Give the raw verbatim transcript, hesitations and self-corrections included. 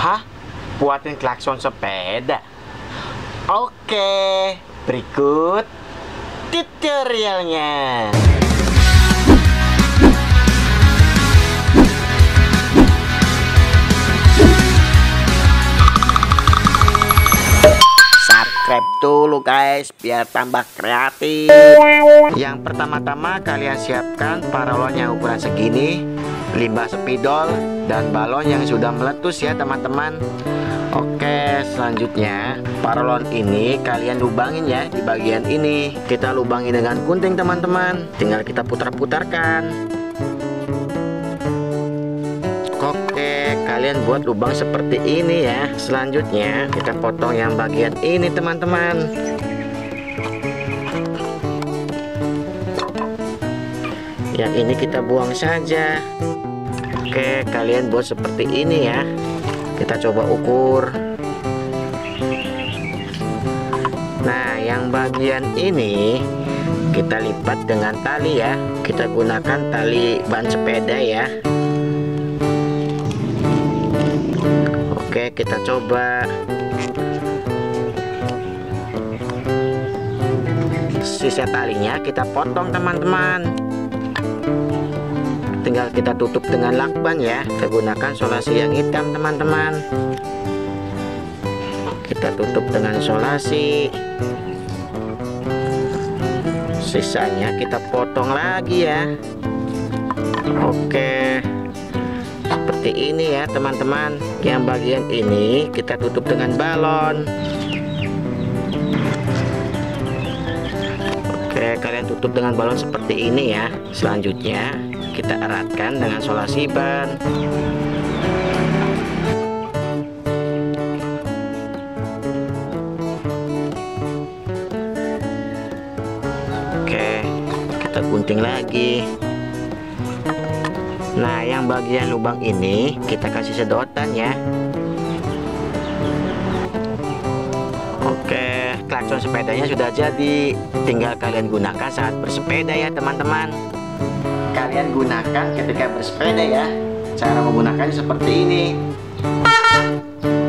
Hah? Buatin klakson sepeda? Oke, berikut tutorialnya. Subscribe dulu guys, biar tambah kreatif. Yang pertama-tama kalian siapkan paralon yang ukuran segini, limbah spidol, dan balon yang sudah meletus ya teman-teman. Oke, selanjutnya paralon ini kalian lubangin ya di bagian ini. Kita lubangin dengan gunting teman-teman. Tinggal kita putar-putarkan. Oke, kalian buat lubang seperti ini ya. Selanjutnya kita potong yang bagian ini teman-teman. Yang ini kita buang saja. Oke, kalian buat seperti ini ya. Kita coba ukur. Nah, yang bagian ini kita lipat dengan tali ya. Kita gunakan tali ban sepeda ya. Oke, kita coba. Sisa talinya kita potong teman-teman. Tinggal kita tutup dengan lakban ya. Kita gunakan solasi yang hitam teman-teman. Kita tutup dengan solasi. Sisanya kita potong lagi ya. Oke, seperti ini ya teman-teman. Yang bagian ini kita tutup dengan balon. Oke, kalian tutup dengan balon seperti ini ya. Selanjutnya kita eratkan dengan solasi ban. Oke, kita gunting lagi. Nah, yang bagian lubang ini kita kasih sedotan ya. Oke, klakson sepedanya sudah jadi. Tinggal kalian gunakan saat bersepeda ya teman-teman. Kalian gunakan ketika bersepeda ya. Cara menggunakannya seperti ini.